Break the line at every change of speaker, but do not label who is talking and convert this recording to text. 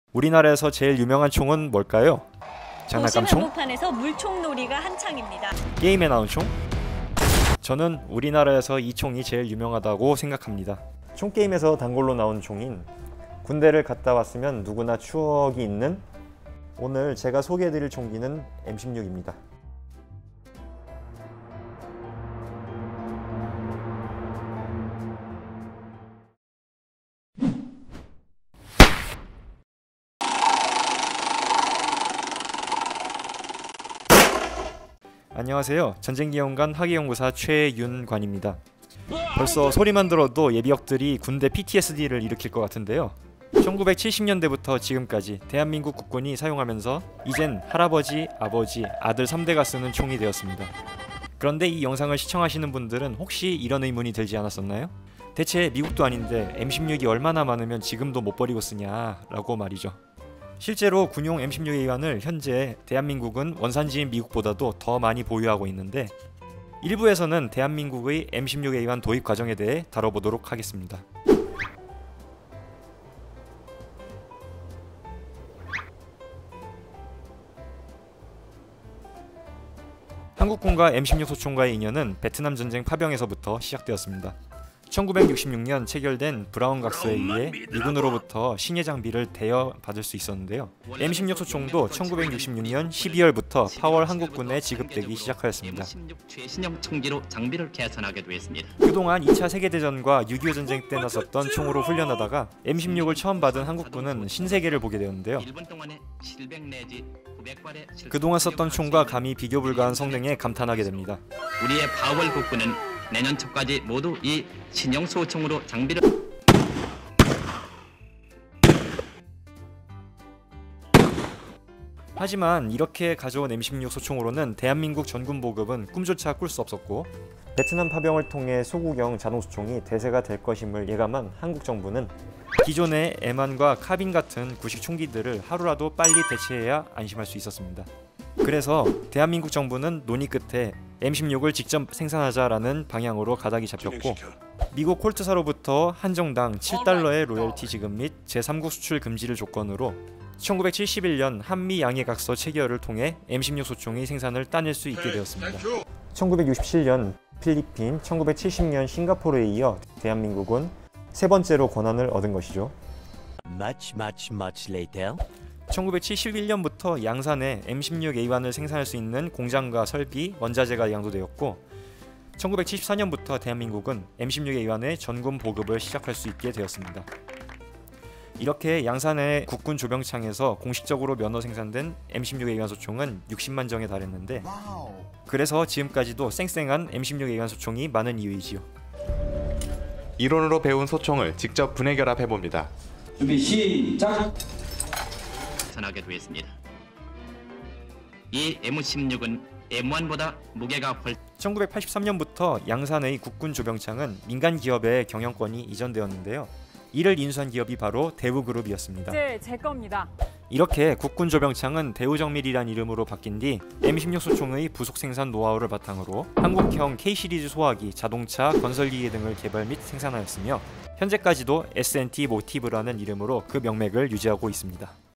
우리나라에서 제일 유명한 총은 뭘까요? 장난감 총?
한복판에서 물총놀이가 한창입니다.
게임에 나온 총? 저는 우리나라에서 이 총이 제일 유명하다고 생각합니다. 총게임에서 단골로 나온 총인 군대를 갔다 왔으면 누구나 추억이 있는, 오늘 제가 소개해드릴 총기는 M16입니다. 안녕하세요. 전쟁기념관 화기연구사 최윤관입니다. 벌써 소리만 들어도 예비역들이 군대 PTSD를 일으킬 것 같은데요. 1970년대부터 지금까지 대한민국 국군이 사용하면서 이젠 할아버지, 아버지, 아들 3대가 쓰는 총이 되었습니다. 그런데 이 영상을 시청하시는 분들은 혹시 이런 의문이 들지 않았었나요? 대체 미국도 아닌데 M16이 얼마나 많으면 지금도 못 버리고 쓰냐라고 말이죠. 실제로 군용 M16A1을 현재 대한민국은 원산지인 미국보다도 더 많이 보유하고 있는데, 일부에서는 대한민국의 M16A1 도입 과정에 대해 다뤄보도록 하겠습니다. 한국군과 M16 소총과의 인연은 베트남 전쟁 파병에서부터 시작되었습니다. 1966년 체결된 브라운 각서에 의해 미군으로부터 신예 장비를 대여 받을 수 있었는데요. M16 소총도 1966년 12월부터 8월 한국군에 지급되기 시작하였습니다.
최신형 총기로 장비를 개선하게 되었습니다.
그동안 2차 세계대전과 6.25 전쟁 때 나섰던 총으로 훈련하다가 M16을 처음 받은 한국군은 신세계를 보게 되었는데요. 그동안 썼던 총과 감히 비교 불가한 성능에 감탄하게 됩니다.
우리의 파월 국군은 내년 초까지 모두 이 신형 소총으로 장비를
하지만 이렇게 가져온 M16 소총으로는 대한민국 전군 보급은 꿈조차 꿀 수 없었고, 베트남 파병을 통해 소구경 자동소총이 대세가 될 것임을 예감한 한국 정부는 기존의 M1과 카빈 같은 구식 총기들을 하루라도 빨리 대체해야 안심할 수 있었습니다. 그래서 대한민국 정부는 논의 끝에 M16을 직접 생산하자라는 방향으로 가닥이 잡혔고, 미국 콜트사로부터 한정당 7달러의 로열티 지급 및 제3국 수출 금지를 조건으로 1971년 한미 양해각서 체결을 통해 M16 소총의 생산을 따낼 수 있게 되었습니다. 1967년 필리핀, 1970년 싱가포르에 이어 대한민국은 세 번째로 권한을 얻은 것이죠. Much later. 1971년부터 양산에 M16A1을 생산할 수 있는 공장과 설비, 원자재가 양도되었고, 1974년부터 대한민국은 M16A1의 전군 보급을 시작할 수 있게 되었습니다. 이렇게 양산의 국군 조병창에서 공식적으로 면허 생산된 M16A1 소총은 60만 정에 달했는데, 그래서 지금까지도 쌩쌩한 M16A1 소총이 많은 이유이지요.
이론으로 배운 소총을 직접 분해 결합해봅니다.
준비 시작!
하게 되었습니다. 이 M16은 M1보다 무게가
1983년부터 양산의 국군 조병창은 민간 기업의 경영권이 이전되었는데요. 이를 인수한 기업이 바로 대우그룹이었습니다.
이제 제 겁니다.
이렇게 국군 조병창은 대우정밀이란 이름으로 바뀐 뒤 M16 소총의 부속 생산 노하우를 바탕으로 한국형 K-시리즈 소화기, 자동차, 건설기계 등을 개발 및 생산하였으며, 현재까지도 S&T 모티브라는 이름으로 그 명맥을 유지하고 있습니다.